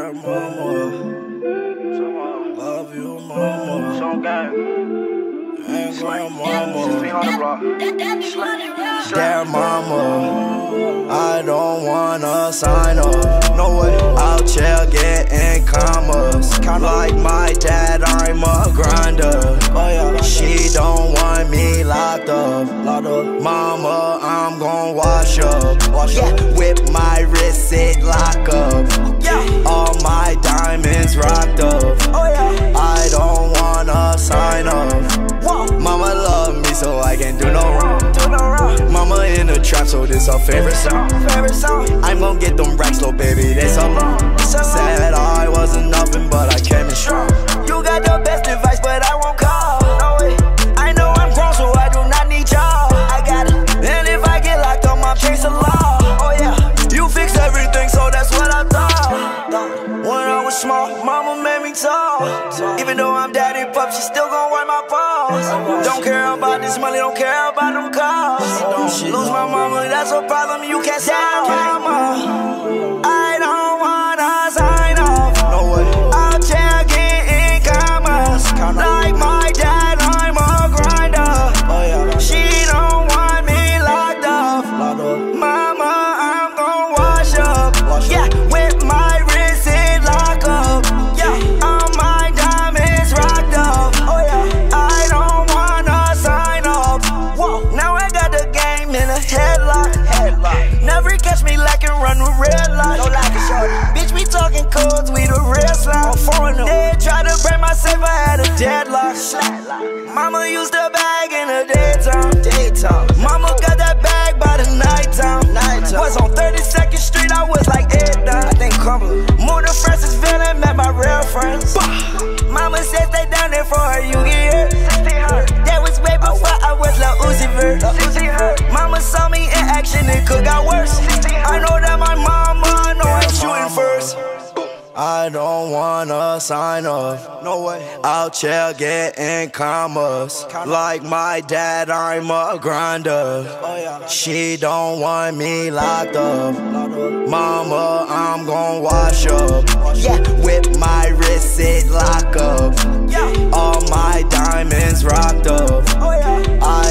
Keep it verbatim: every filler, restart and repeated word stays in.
Dear mama, love you, mama. Song gang. And grandmama. three hundred block. Dear mama, I don't wanna sign up. No way. Out here getting commas. Like my dad, I'm a grinder. Oh yeah. She don't want me locked up. Mama, I'm gon' wash up. Yeah. With my wrist, it lock up. Yeah. All my diamonds rocked up. Oh yeah. I don't wanna sign up. Whoa. Mama love me so I can't do no wrong. Do no wrong. Mama in the trap, so this her favorite song. Favorite song. I'm gon' get them racks, little baby. They so long. Said I wasn't nothing, but I came in strong. You got the best advice, but I won't call. No way. I know I'm grown, so I do not need y'all. I got it. And if I get locked up, I'm chasing law. Oh yeah. You fix everything, so that's what I thought. When I was small, mama made me tall. Even though I'm daddy pup, she still gon' wipe my paws. Don't care about this money, don't care about them cars. Lose my mama, that's a problem you can't solve. Mama, I don't wanna sign off. No way. Out here getting commas. Like my dad, I'm a grinder. She don't want me locked up. Mama, I'm gon' wash up. Yeah, with my wrist it lock up. Yeah, all my diamonds rocked up. Oh yeah, I don't wanna sign up. Whoa, now I got the game in a headlock. Headlock. Never catch me lacking, run with red light. No lacking, shorty. Bitch, we talking codes, we the real slime. They tried to break my safe, I had a deadlock. Mama used the bag in the daytime. Daytime. Mama got that bag by the nighttime. Nighttime. Was on thirty-second Street, I was like it done. I think Cumberland. Moved to Francisville, met my real friends. Mama said stay down there for her, you get here. That was way before I was Lil Uzi Vert. Mama saw me in action, it could got worse. I know that my mama know I'm shooting first. I don't wanna sign up. No way. Out here getting commas. Like my dad, I'm a grinder. She don't want me locked up. Mama, I'm gon' wash up. Yeah, with my wrist it lock up. All my diamonds rocked up. I